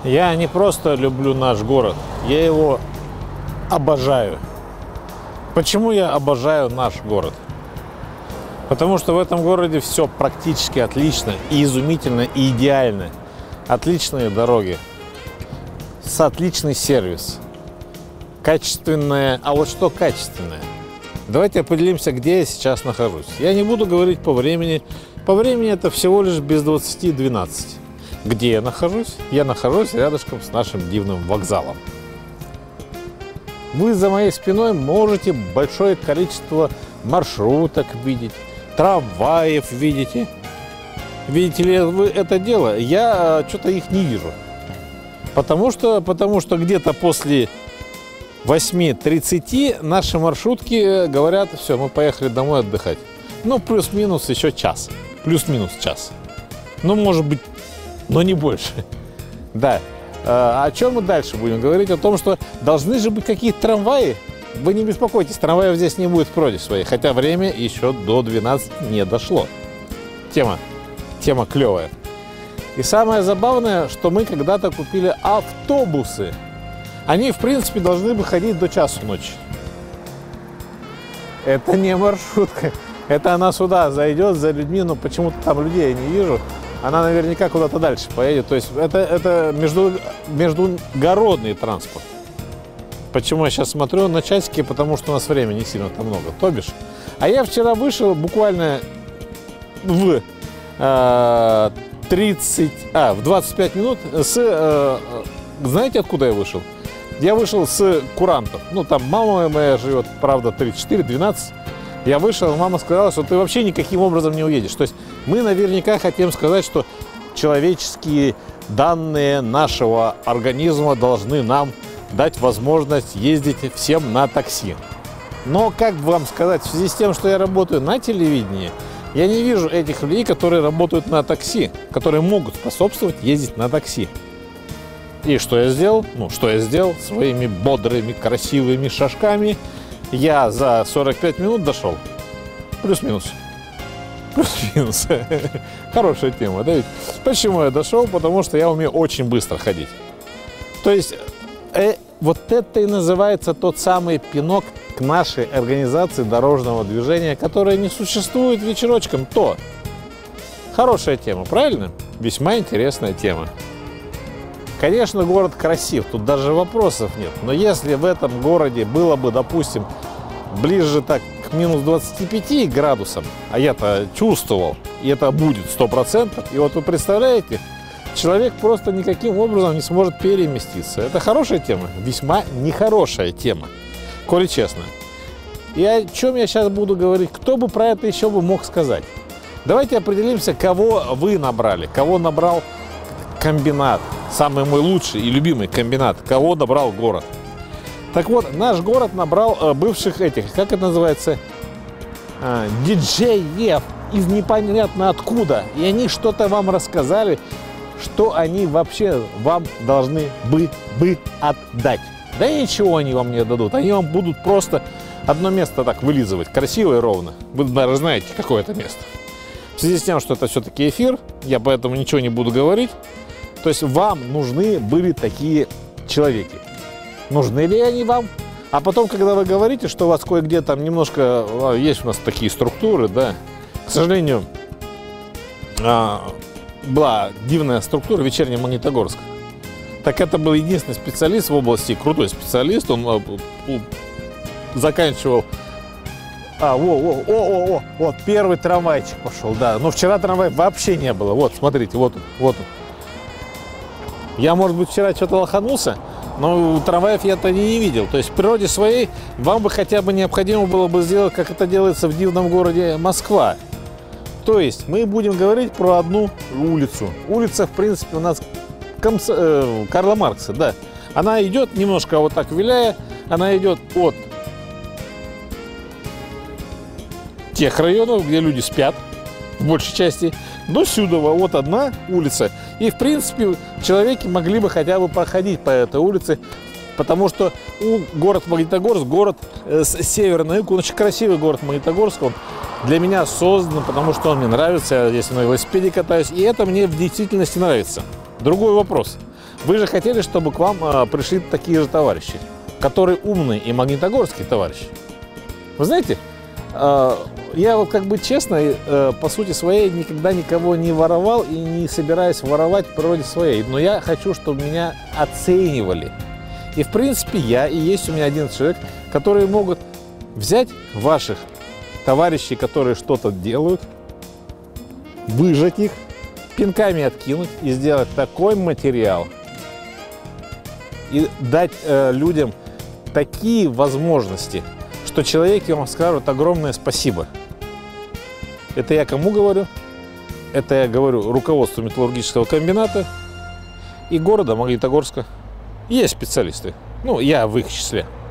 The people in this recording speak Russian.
Я не просто люблю наш город, я его обожаю. Почему я обожаю наш город? Потому что в этом городе все практически отлично, и изумительно, и идеально. Отличные дороги, с отличный сервис, качественное. А вот что качественное? Давайте определимся, где я сейчас нахожусь. Я не буду говорить по времени. По времени это всего лишь без 20:12. Где я нахожусь? Я нахожусь рядышком с нашим дивным вокзалом. Вы за моей спиной можете большое количество маршруток видеть, трамваев видите. Видите ли вы это дело? Я что-то их не вижу. Потому что где-то после 8:30 наши маршрутки говорят: все, мы поехали домой отдыхать. Ну, плюс-минус еще час. Плюс-минус час. Ну, может быть, но не больше. Да. О чем мы дальше будем говорить? О том, что должны же быть какие-то трамваи. Вы не беспокойтесь, трамваев здесь не будет в природе своей. Хотя время еще до 12 не дошло. Тема клевая. И самое забавное, что мы когда-то купили автобусы. Они, в принципе, должны бы ходить до часу ночи. Это не маршрутка. Это она сюда зайдет за людьми, но почему-то там людей я не вижу. Она наверняка куда-то дальше поедет. То есть это междугородный транспорт. Почему я сейчас смотрю на часики? Потому что у нас времени не сильно там много. То бишь. А я вчера вышел буквально в 25 минут знаете, откуда я вышел? Я вышел с курантов. Ну, там мама моя живет, правда, 34-12. Я вышел, мама сказала, что ты вообще никаким образом не уедешь. То есть мы наверняка хотим сказать, что человеческие данные нашего организма должны нам дать возможность ездить всем на такси. Но, как бы вам сказать, в связи с тем, что я работаю на телевидении, я не вижу этих людей, которые работают на такси, которые могут способствовать ездить на такси. И что я сделал? Что я сделал? Своими бодрыми, красивыми шажками я за 45 минут дошел. Плюс-минус. Плюс-минус. Хорошая тема, да? Почему я дошел? Потому что я умею очень быстро ходить. То есть вот это и называется тот самый пинок к нашей организации дорожного движения, которая не существует вечерочком. То хорошая тема, правильно? Весьма интересная тема. Конечно, город красив, тут даже вопросов нет. Но если в этом городе было бы, допустим, ближе так к минус 25 градусам, а я-то чувствовал, и это будет 100%, и вот вы представляете, человек просто никаким образом не сможет переместиться. Это хорошая тема? Весьма нехорошая тема, коли честно. И о чем я сейчас буду говорить? Кто бы про это еще бы мог сказать? Давайте определимся, кого вы набрали, кого набрал комбинат. Самый мой лучший и любимый комбинат. Кого набрал город? Так вот, наш город набрал бывших этих, как это называется, диджеев из непонятно откуда. И они что-то вам рассказали, что они вообще вам должны бы отдать. Да ничего они вам не отдадут. Они вам будут просто одно место так вылизывать, красиво и ровно. Вы даже знаете, какое это место. В связи с тем, что это все-таки эфир, я поэтому ничего не буду говорить. То есть вам нужны были такие человеки. Нужны ли они вам? А потом, когда вы говорите, что у вас кое-где там немножко есть у нас такие структуры, да, к сожалению, была дивная структура вечерний Магнитогорск. Так это был единственный специалист в области, крутой специалист, он заканчивал. Вот первый трамвайчик пошел, да. Но вчера трамвая вообще не было. Вот, смотрите, вот он. Я, может быть, вчера что-то лоханулся, но трамваев я-то не видел. То есть в природе своей вам бы хотя бы необходимо было бы сделать, как это делается в дивном городе Москва. То есть мы будем говорить про одну улицу. Улица, в принципе, у нас Карла Маркса, да. Она идет немножко вот так виляя, она идет от тех районов, где люди спят, в большей части, до Сюдова. Вот одна улица. И, в принципе, человеки могли бы хотя бы проходить по этой улице, потому что город Магнитогорск, город с севера на юг, он очень красивый город Магнитогорск, он для меня создан, потому что он мне нравится, я здесь на велосипеде катаюсь, и это мне в действительности нравится. Другой вопрос. Вы же хотели, чтобы к вам пришли такие же товарищи, которые умные и магнитогорские товарищи. Вы знаете, я вот как бы честно, по сути своей, никогда никого не воровал и не собираюсь воровать в природе своей. Но я хочу, чтобы меня оценивали. И в принципе я и есть у меня 11 человек, которые могут взять ваших товарищей, которые что-то делают, выжать их, пинками откинуть и сделать такой материал. И дать людям такие возможности, что человеки вам скажут огромное спасибо. Это я кому говорю? Это я говорю руководству металлургического комбината и города Магнитогорска. Есть специалисты. Ну, я в их числе.